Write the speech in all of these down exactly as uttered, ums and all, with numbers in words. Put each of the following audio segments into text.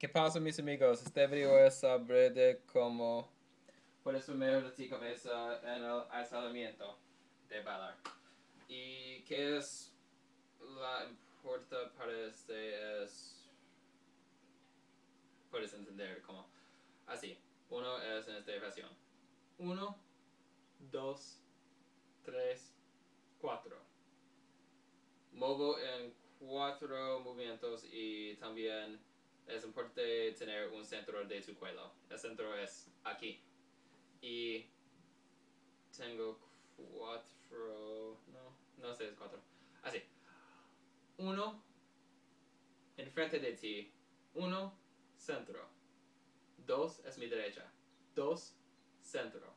¿Qué pasa, mis amigos? Este video es sobre de cómo puedes sumergir tu cabeza en el aislamiento de bailar. Y qué es la importante para este es... Puedes entender cómo. Así, uno es en esta versión. Uno, dos, tres, cuatro. Muevo en cuatro movimientos y también es importante tener un centro de tu cuello. El centro es aquí. Y tengo cuatro... No, no sé, es cuatro. Así. Uno, enfrente de ti. Uno, centro. Dos es mi derecha. Dos, centro.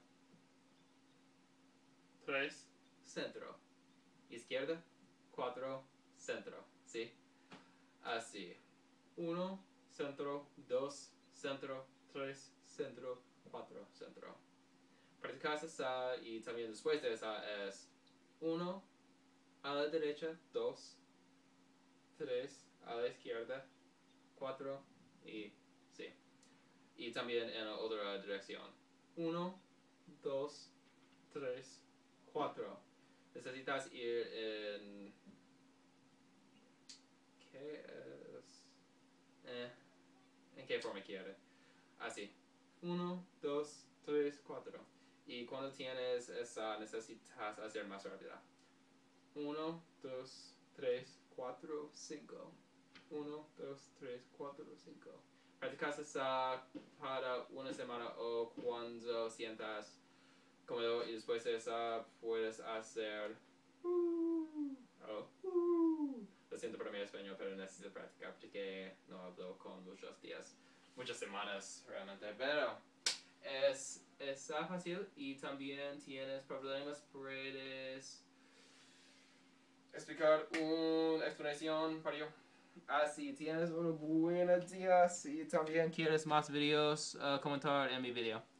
Tres, centro. Izquierda, cuatro, centro. ¿Sí? Así. Uno, centro, dos, centro, tres, centro, cuatro, centro. Practicar esa y también después de esa es uno a la derecha, dos, tres a la izquierda, cuatro y sí. Y también en la otra dirección. uno, dos, tres, cuatro. Necesitas ir en... ¿Qué es? Eh, ¿En qué forma quiere? Así. uno, dos, tres, cuatro. Y cuando tienes esa, necesitas hacer más rápida. uno, dos, tres, cuatro, cinco. uno, dos, tres, cuatro, cinco. Practicas esa para una semana o cuando sientas cómodo y después de esa puedes hacer... Uh, oh, uh. Lo siento por mi español, pero necesito practicar porque no hablo con muchos días, muchas semanas realmente, pero es, es fácil y también tienes problemas, puedes explicar una explicación para yo. Así tienes una buena día. Si también quieres más videos, uh, comentar en mi video.